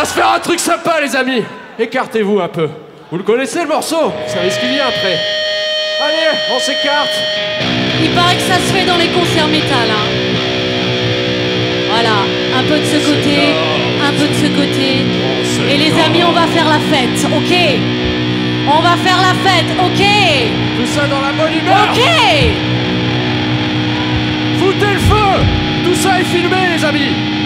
va se faire un truc sympa, les amis. Écartez-vous un peu. Vous le connaissez, le morceau? Vous savez ce qui vient après. Allez, on s'écarte. Il paraît que ça se fait dans les concerts métal, hein. Voilà, un peu de ce côté, un peu de ce côté. Et les amis, on va faire la fête, ok? On va faire la fête, ok? Tout ça dans la bonne humeur. Ok! Foutez le feu. Tout ça est filmé, les amis.